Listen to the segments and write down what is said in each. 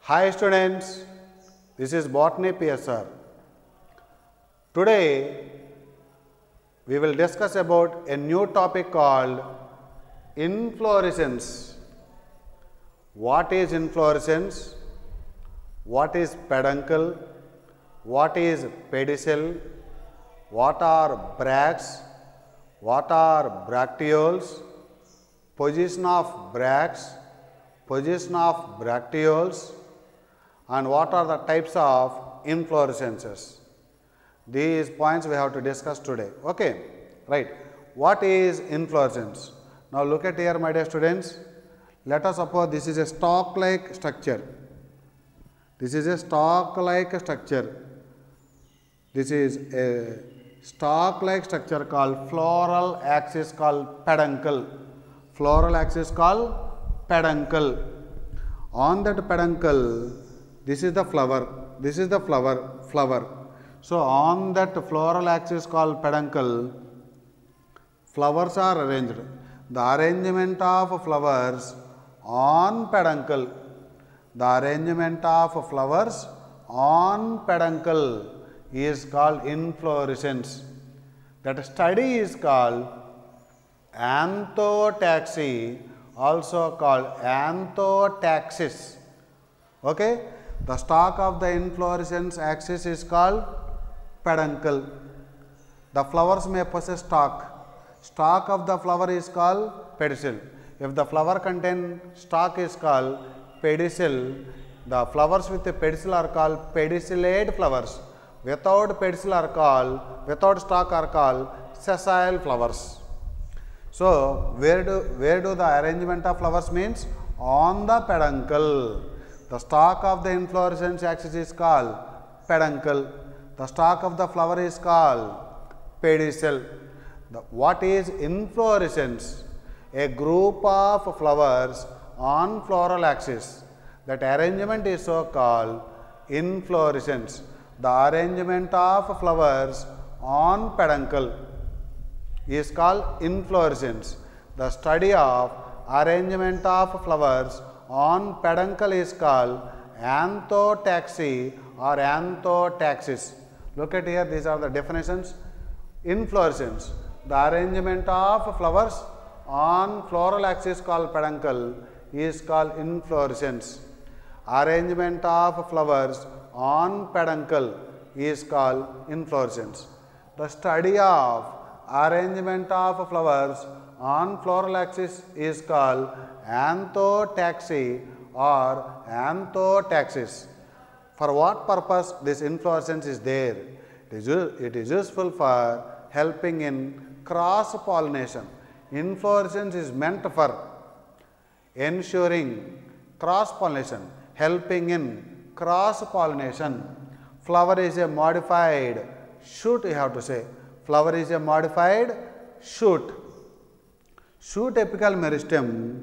Hi students, this is Botany PSR. Today we will discuss about a new topic called inflorescence. What is inflorescence? What is peduncle? What is pedicel? What are bracts? What are bracteoles? Position of bracts, position of bracteoles, and what are the types of inflorescences. These points we have to discuss today. Okay, right. What is inflorescence? Now look at here, my dear students. Let us suppose this is a stalk-like structure. This is a stalk-like structure. This is a stalk-like structure called floral axis called peduncle. Floral axis called peduncle. On that peduncle, this is the flower. This is the flower. So on that floral axis called peduncle, flowers are arranged. The arrangement of flowers on peduncle. The arrangement of flowers on peduncle is called inflorescence. That study is called anthotaxy, also called anthotaxis. Okay? The stalk of the inflorescence axis is called peduncle. The flowers may possess stalk. Stalk of the flower is called pedicel. If the flower contain stalk is called pedicel. The flowers with the pedicel are called pedicellate flowers. Without pedicel are called, without stalk are called sessile flowers. So where do the arrangement of flowers means? On the peduncle. The stalk of the inflorescence axis is called peduncle. The stalk of the flower is called pedicel. What is inflorescence? A group of flowers on floral axis. That arrangement is so called inflorescence. The arrangement of flowers on peduncle is called inflorescence. The study of arrangement of flowers on peduncle is called anthotaxy or anthotaxis. Look at here, these are the definitions. Inflorescence, the arrangement of flowers on floral axis called peduncle is called inflorescence. Arrangement of flowers on peduncle is called inflorescence. The study of arrangement of flowers on floral axis is called anthotaxy or anthotaxis. For what purpose this inflorescence is there? It is useful for helping in cross pollination. Inflorescence is meant for ensuring cross pollination, helping in cross pollination. Flower is a modified shoot, you have to say. Flower is a modified shoot. Shoot apical meristem.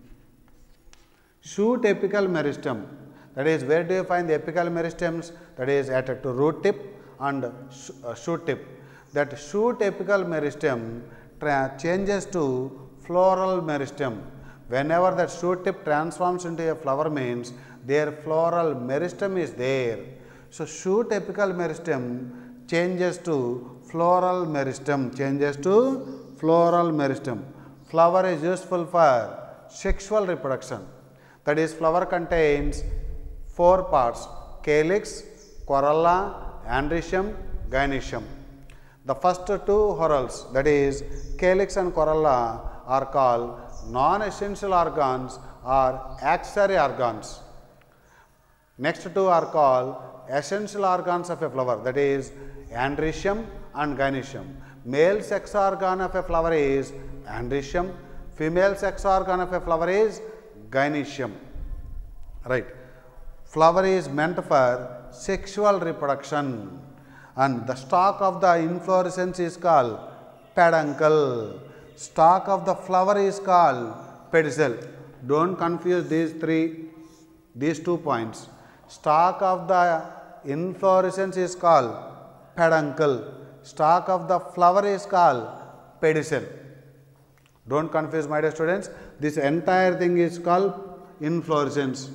Shoot apical meristem. That is, where do you find the apical meristems? That is at a root tip and shoot tip. That shoot apical meristem changes to floral meristem. Whenever that shoot tip transforms into a flower means their floral meristem is there. So shoot apical meristem changes to floral meristem. Changes to floral meristem. Flower is useful for sexual reproduction. That is, flower contains 4 parts: calyx, corolla, androecium, gynoecium. The first 2 whorls, that is calyx and corolla, are called non-essential organs or accessory organs. Next 2 are called essential organs of a flower, that is androecium and gynoecium. Male sex organ of a flower is androecium, female sex organ of a flower is gynoecium. Right. Flower is meant for sexual reproduction, and the stalk of the inflorescence is called peduncle. Stalk of the flower is called pedicel. Don't confuse these 2 points. Stalk of the inflorescence is called peduncle. Stalk of the flower is called pedicel. Don't confuse, my dear students. This entire thing is called inflorescence.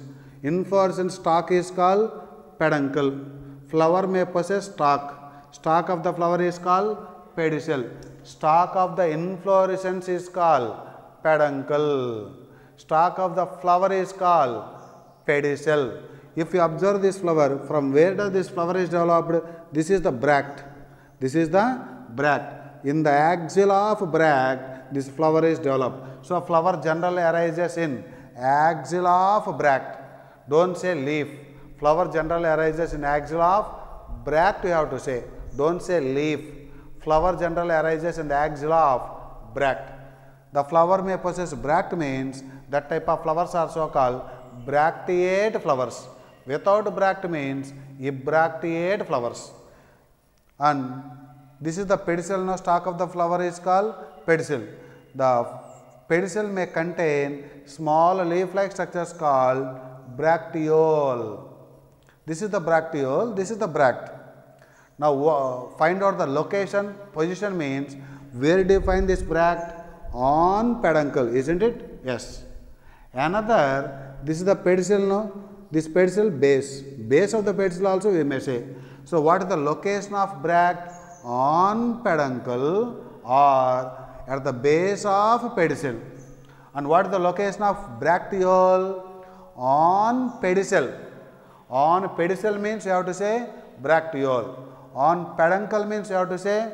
Inflorescence stalk is called peduncle. Flower may possess stalk. Stalk of the flower is called pedicel. Stalk of the inflorescence is called peduncle. Stalk of the flower is called pedicel. If you observe this flower, from where does this flower is developed? This is the bract. This is the bract. In the axilla of bract, this flower is developed. So, flower generally arises in axilla of bract. Don't say leaf. Flower generally arises in axilla of bract, you have to say. Don't say leaf. Flower generally arises in the axilla of bract. The flower may possess bract means that type of flowers are so called bracteate flowers. Without bract means ebracteate flowers. And this is the pedicel. Now, stalk of the flower is called pedicel. The pedicel may contain small leaf-like structures called bracteole. This is the bracteole, this is the bract. Now, find out the location. Position means where do you find this bract? On peduncle, isn't it? Yes. Another, this is the pedicel, no? This pedicel base. Base of the pedicel also we may say. So, what is the location of bract? On peduncle or at the base of pedicel. And what is the location of bracteole? On pedicel. On pedicel means you have to say bracteole. On peduncle means you have to say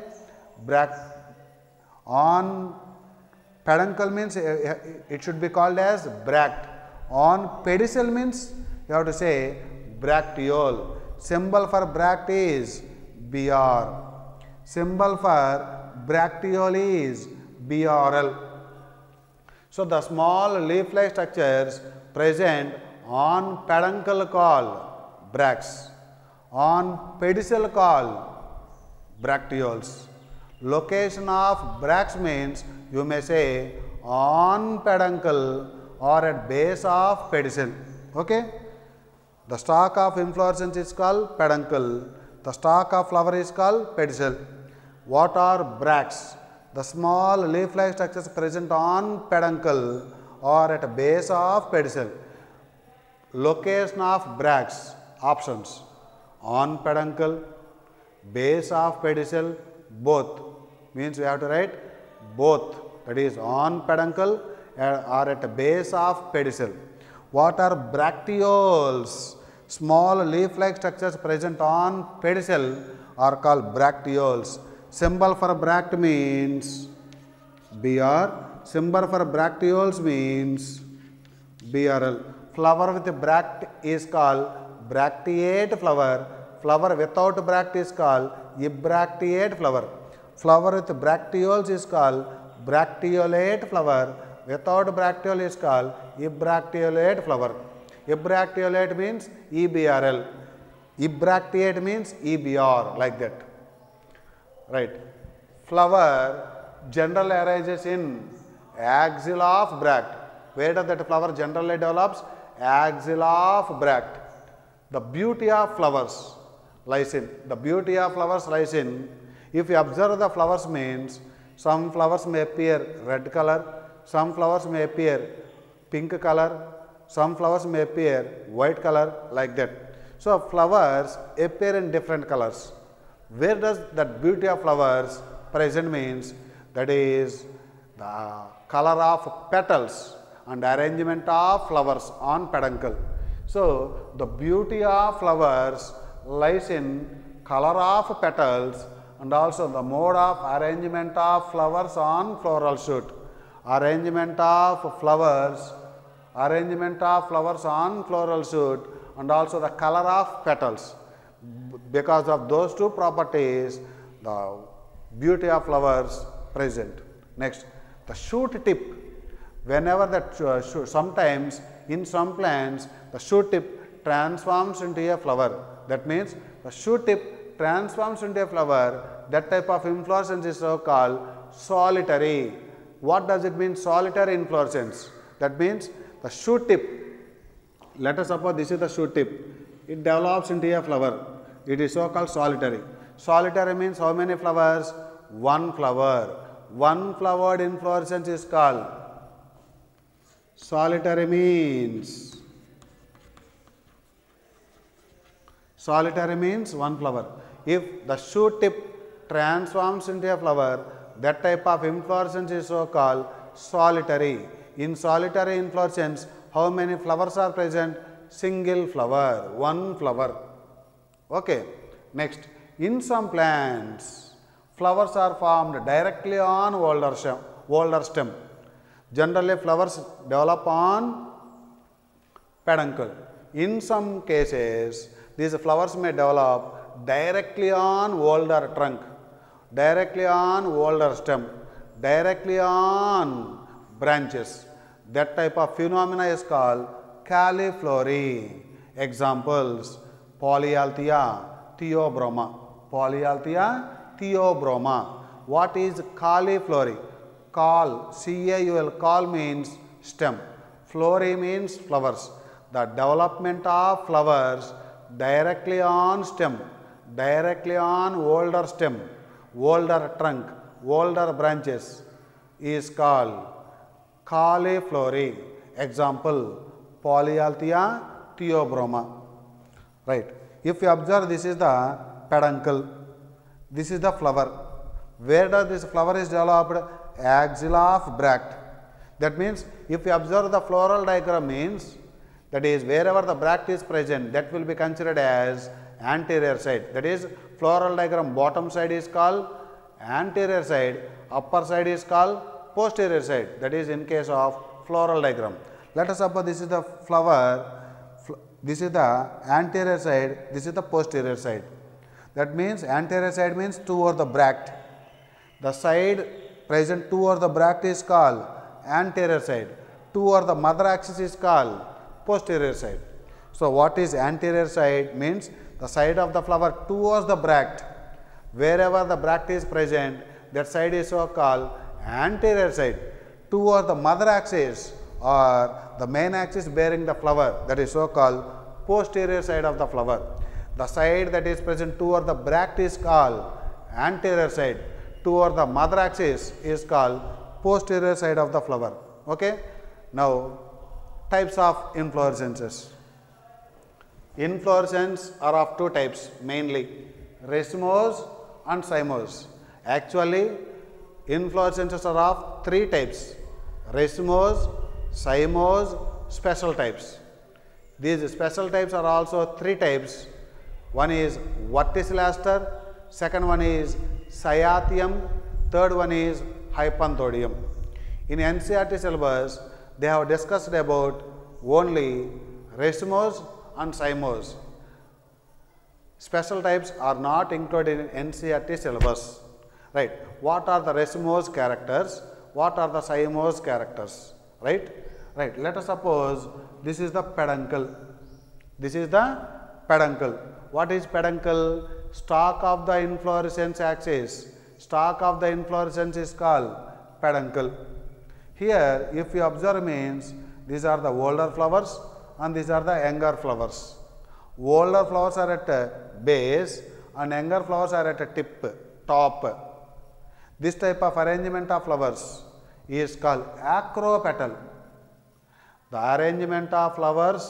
on peduncle means it should be called as bract. On pedicel means you have to say bracteole. Symbol for bract is Br. Symbol for bracteole is Brl. So, the small leaf-like structures present on peduncle called bracts, on pedicel called bracteoles. Location of bracts means you may say on peduncle or at base of pedicel. Okay? The stalk of inflorescence is called peduncle. The stalk of flower is called pedicel. What are bracts? The small leaf-like structures present on peduncle or at base of pedicel. Location of bracts, options: on peduncle, base of pedicel, both. Means we have to write both, that is on peduncle or at the base of pedicel. What are bracteoles? Small leaf-like structures present on pedicel are called bracteoles. Symbol for bract means Br. Symbol for bracteoles means Brl. Flower with bract is called bracteate flower. Flower without bract is called ebracteate flower. Flower with bracteoles is called bracteolate flower. Without bracteole is called ebracteolate flower. Ebracteolate means EBRL. Ebracteate means EBR, like that. Right. Flower generally arises in axilla of bract. Where does that flower generally develops? Axilla of bract. The beauty of flowers lies in. The beauty of flowers lies in. If you observe the flowers means some flowers may appear red color, some flowers may appear pink color, some flowers may appear white color, like that. So, flowers appear in different colors. Where does that beauty of flowers present means? That is the color of petals and arrangement of flowers on peduncle. So, the beauty of flowers lies in color of petals and also the mode of arrangement of flowers on floral shoot. Arrangement of flowers on floral shoot and also the color of petals. Because of those two properties, the beauty of flowers present. Next, the shoot tip. Whenever that sometimes in some plants the shoot tip transforms into a flower. That means the shoot tip transforms into a flower. That type of inflorescence is so called solitary. What does it mean, solitary inflorescence? That means the shoot tip. Let us suppose this is the shoot tip. It develops into a flower. It is so called solitary. Solitary means how many flowers? One flower. One flowered inflorescence is called solitary. Means Solitary means one flower. If the shoot tip transforms into a flower, that type of inflorescence is so called solitary. In solitary inflorescence, how many flowers are present? Single flower, one flower. Okay. Next, in some plants, flowers are formed directly on older stem. Generally, flowers develop on peduncle. In some cases, these flowers may develop directly on older trunk, directly on older stem, directly on branches. That type of phenomena is called cauliflory. Examples: Polyalthia theobroma. Polyalthia theobroma. What is cauliflory? Caul, C-A-U-L, caul means stem. Flory means flowers. The development of flowers directly on stem, directly on older stem, older trunk, older branches is called cauliflory. Example: Polyalthia theobroma. Right. If you observe, this is the peduncle, this is the flower. Where does this flower is developed? Axilla of bract. That means, if you observe the floral diagram means, that is wherever the bract is present, that will be considered as anterior side. That is, floral diagram bottom side is called anterior side, upper side is called posterior side. That is in case of floral diagram. Let us suppose this is the flower, this is the anterior side, this is the posterior side. That means anterior side means toward the bract. The side present toward the bract is called anterior side. Toward the mother axis is called posterior side. So, what is anterior side? Means the side of the flower towards the bract. Wherever the bract is present, that side is so called anterior side. Toward the mother axis or the main axis bearing the flower, that is so called posterior side of the flower. The side that is present toward the bract is called anterior side. Toward the mother axis is called posterior side of the flower. Okay. Now, types of inflorescences. Inflorescence are of two types mainly, racemose and cymose. Actually, inflorescences are of three types: racemose, cymose, special types. These special types are also three types. One is verticillaster, second one is cyathium, third one is hypanthodium. In NCERT syllabus, they have discussed about only racemose and cymose. Special types are not included in NCERT syllabus. Right. What are the racemose characters? What are the cymose characters? Right. Right. Let us suppose this is the peduncle. This is the peduncle. What is peduncle? Stalk of the inflorescence axis. Stalk of the inflorescence is called peduncle. Here, if you observe means, these are the older flowers and these are the younger flowers. Older flowers are at base and younger flowers are at a tip, top. This type of arrangement of flowers is called acropetal. The arrangement of flowers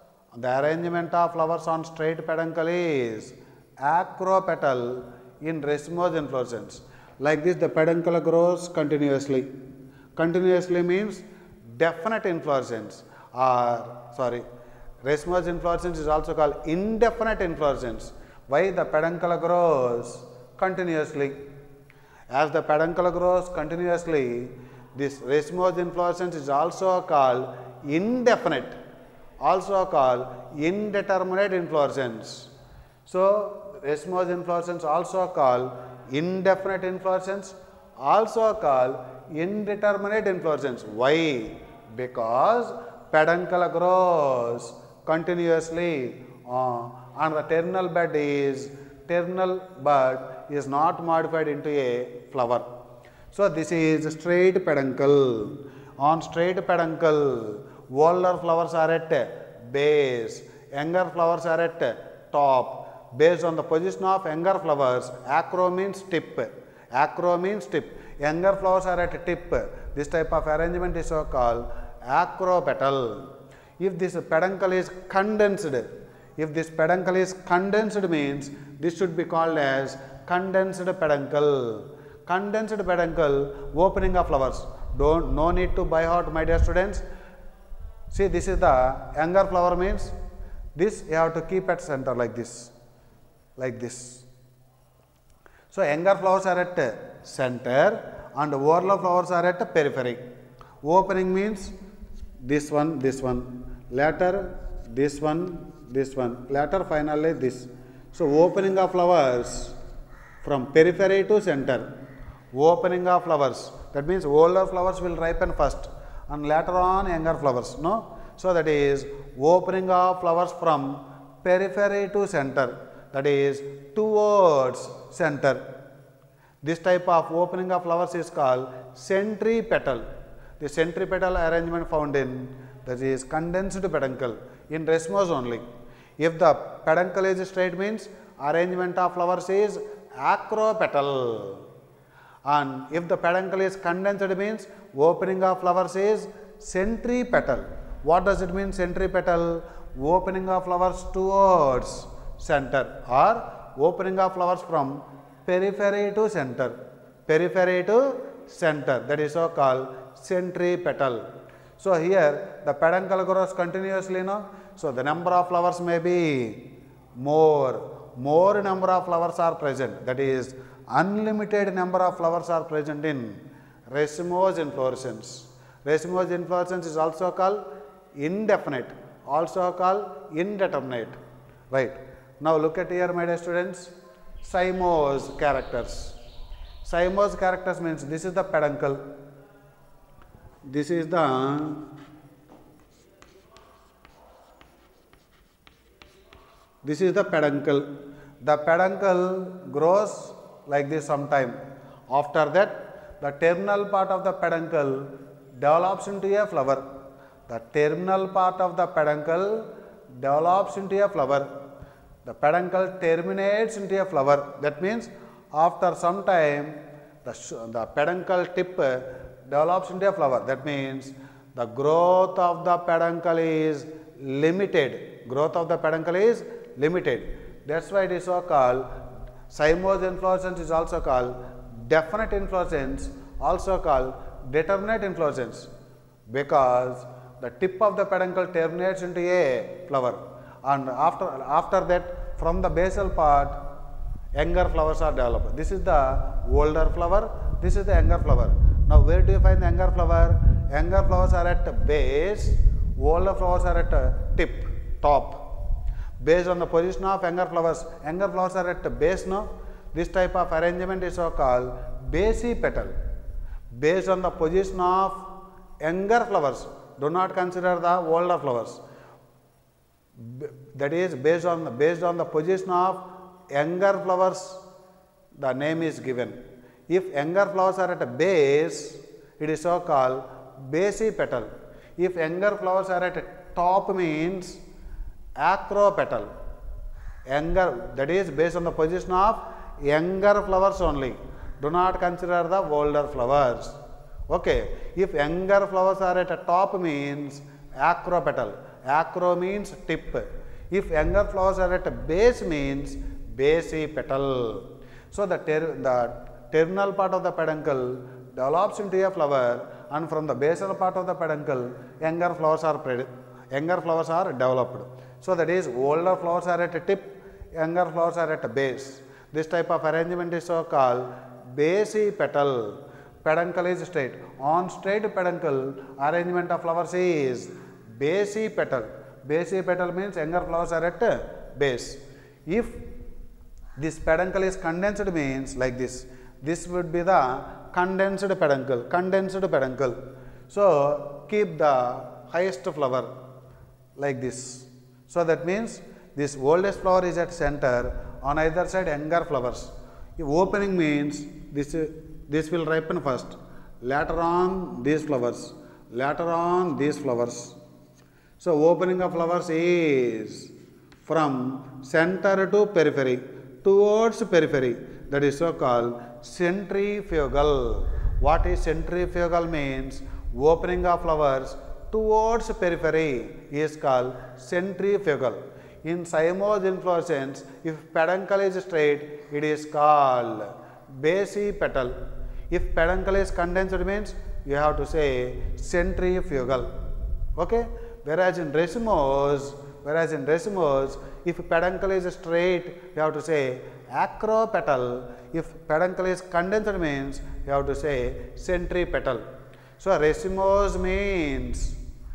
on straight peduncle is acropetal in racemose inflorescence. Like this, the peduncle grows continuously. Continuously means definite inflorescence, or racemose inflorescence is also called indefinite inflorescence. Why? The peduncle grows continuously. As the peduncle grows continuously, this racemose inflorescence is also called indefinite, also called indeterminate inflorescence. So, racemose inflorescence also called indefinite inflorescence, also called indeterminate inflorescence. Why? Because peduncle grows continuously and the terminal bud is not modified into a flower. So, this is straight peduncle. On straight peduncle, older flowers are at base, younger flowers are at top. Based on the position of younger flowers, acro means tip. Acro means tip. Younger flowers are at tip. This type of arrangement is so called acropetal. If this peduncle is condensed, If this peduncle is condensed means this should be called as condensed peduncle. Condensed peduncle, opening of flowers. No need to by heart, my dear students. See, this is the younger flower means this you have to keep at center like this. Like this. So, younger flowers are at center and older flowers are at periphery. Opening means this one, later this one, later finally this. So, opening of flowers from periphery to center. Opening of flowers, that means older flowers will ripen first and later on younger flowers, no? So, that is opening of flowers from periphery to center, that is towards center. This type of opening of flowers is called centripetal. The centripetal arrangement found in, that is condensed peduncle, in racemose only. If the peduncle is straight means arrangement of flowers is acropetal. And if the peduncle is condensed means opening of flowers is centripetal. What does it mean centripetal? Opening of flowers towards center or opening of flowers from periphery to center. Periphery to center, that is so called centripetal. So, here the peduncle grows continuously, no? So, the number of flowers may be more number of flowers are present, that is unlimited number of flowers are present in racemose inflorescence. Racemose inflorescence is also called indefinite, also called indeterminate, right. Now, look at here, my dear students, cymose characters. Cymose characters means this is the peduncle, this is the peduncle. The peduncle grows like this sometime. After that, the terminal part of the peduncle develops into a flower. The terminal part of the peduncle develops into a flower. The peduncle terminates into a flower. That means after some time, the peduncle tip develops into a flower. That means the growth of the peduncle is limited. Growth of the peduncle is limited. That's why it is so called cymose inflorescence is also called definite inflorescence, also called determinate inflorescence, because the tip of the peduncle terminates into a flower, and after that from the basal part younger flowers are developed. This is the older flower, this is the younger flower. Now, where do you find the younger flower? Younger flowers are at base, older flowers are at tip, top. Based on the position of younger flowers are at base, no? This type of arrangement is so called basipetal. Based on the position of younger flowers, do not consider the older flowers. That is based on the position of younger flowers, the name is given. If younger flowers are at a base, it is so called basipetal. If younger flowers are at a top means acropetal. Younger, that is based on the position of younger flowers only. Do not consider the older flowers. Okay. If younger flowers are at a top means acropetal. Acro means tip. If younger flowers are at a base means basipetal. So, the terminal part of the peduncle develops into a flower, and from the basal part of the peduncle younger flowers are developed. So, that is older flowers are at a tip, younger flowers are at a base. This type of arrangement is so called basipetal. Peduncle is straight. On straight peduncle, arrangement of flowers is basipetal. Basipetal means younger flowers are at base. If this peduncle is condensed means like this. This would be the condensed peduncle. So, keep the highest flower like this. So, that means this oldest flower is at center, on either side younger flowers. If opening means this will ripen first, later on these flowers, later on these flowers. So, opening of flowers is from center to periphery, towards periphery, that is so called centrifugal. What is centrifugal means? Opening of flowers towards periphery is called centrifugal. In cymose inflorescence, if peduncle is straight, it is called basipetal. If peduncle is condensed means you have to say centrifugal. Okay? Whereas in racemose, if peduncle is straight, you have to say acropetal. If peduncle is condensed means you have to say centripetal. So racemose means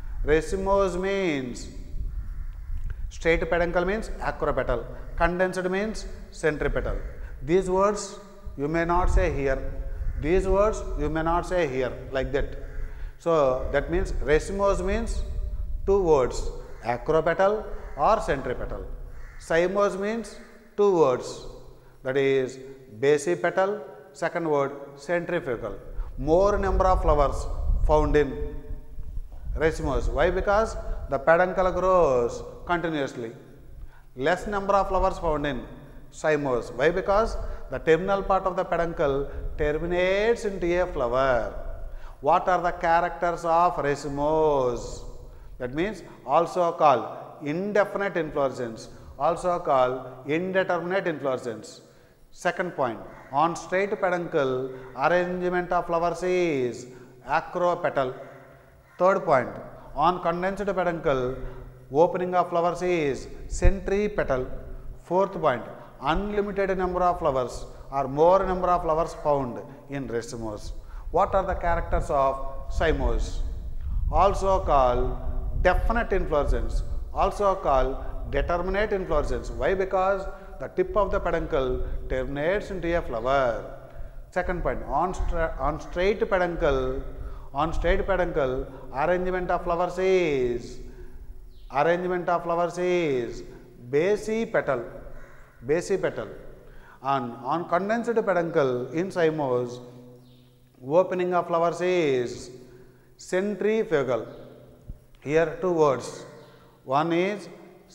straight peduncle means acropetal, condensed means centripetal. These words you may not say here. These words you may not say here like that. So that means racemose means two words, acropetal or centripetal. Cymose means two words, that is basipetal, second word centrifugal. More number of flowers found in racemose. Why? Because the peduncle grows continuously. Less number of flowers found in cymose. Why? Because the terminal part of the peduncle terminates into a flower. What are the characters of racemose? That means also called indefinite inflorescence, also called indeterminate inflorescence. Second point, on straight peduncle, arrangement of flowers is acropetal. Third point, on condensed peduncle, opening of flowers is centripetal. Fourth point, unlimited number of flowers or more number of flowers found in racemose. What are the characters of cymose? Also called definite inflorescence, also called determinate inflorescence. Why? Because the tip of the peduncle terminates into a flower. Second point, on straight peduncle, arrangement of flowers is basipetal. And on condensed peduncle in cymose, opening of flowers is centrifugal. Here two words, one is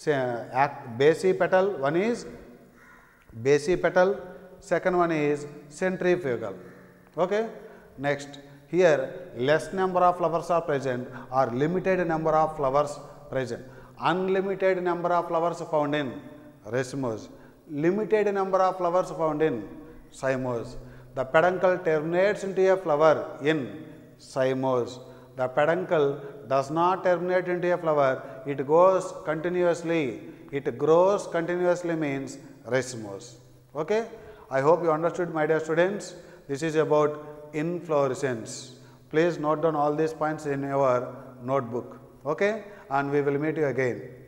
basipetal, second one is centrifugal. Okay. Next, here less number of flowers are present or limited number of flowers present. Unlimited number of flowers found in racemose, limited number of flowers found in cymose. The peduncle terminates into a flower in cymose. The peduncle does not terminate into a flower, it goes continuously. It grows continuously means racemose. Okay? I hope you understood, my dear students. This is about inflorescence. Please note down all these points in your notebook. Okay? And we will meet you again.